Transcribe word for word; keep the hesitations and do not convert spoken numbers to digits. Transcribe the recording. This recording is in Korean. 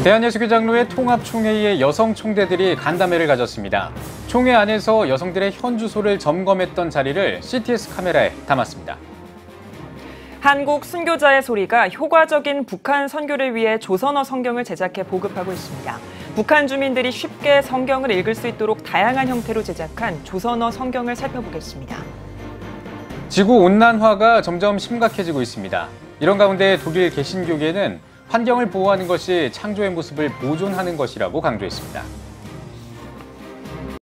대한예수교 장로회 통합총회의 여성 총대들이 간담회를 가졌습니다. 총회 안에서 여성들의 현주소를 점검했던 자리를 씨티에스 카메라에 담았습니다. 한국 순교자의 소리가 효과적인 북한 선교를 위해 조선어 성경을 제작해 보급하고 있습니다. 북한 주민들이 쉽게 성경을 읽을 수 있도록 다양한 형태로 제작한 조선어 성경을 살펴보겠습니다. 지구온난화가 점점 심각해지고 있습니다. 이런 가운데 독일 개신교계는 환경을 보호하는 것이 창조의 모습을 보존하는 것이라고 강조했습니다.